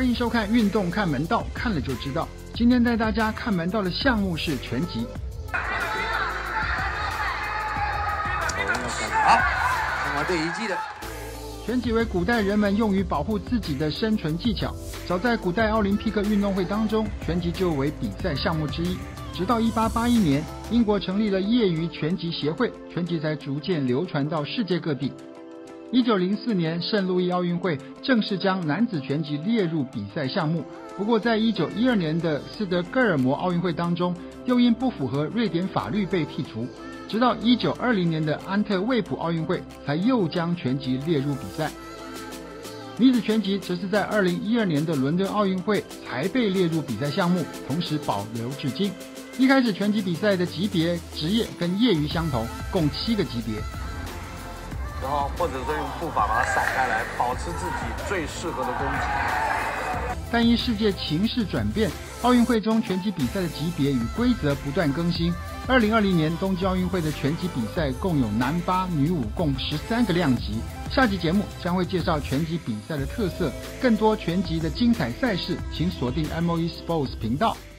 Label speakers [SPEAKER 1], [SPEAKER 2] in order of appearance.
[SPEAKER 1] 欢迎收看《运动看门道》，看了就知道。今天带大家看门道的项目是拳击。
[SPEAKER 2] 好，中华队一记的。
[SPEAKER 1] 拳击为古代人们用于保护自己的生存技巧。早在古代奥林匹克运动会当中，拳击就为比赛项目之一。直到1881年，英国成立了业余拳击协会，拳击才逐渐流传到世界各地。1904年，圣路易奥运会正式将男子拳击列入比赛项目。不过，在1912年的斯德哥尔摩奥运会当中，又因不符合瑞典法律被剔除。直到1920年的安特卫普奥运会，才又将拳击列入比赛。女子拳击则是在2012年的伦敦奥运会才被列入比赛项目，同时保留至今。一开始拳击比赛的级别、职业跟业余相同，共7个级别。
[SPEAKER 2] 然后或者说用步伐把它扫开来，保持自己最适合的攻击。
[SPEAKER 1] 但因世界情势转变，奥运会中拳击比赛的级别与规则不断更新。2020年冬季奥运会的拳击比赛共有男8、女5共13个量级。下集节目将会介绍拳击比赛的特色，更多拳击的精彩赛事，请锁定 MOE Sports 频道。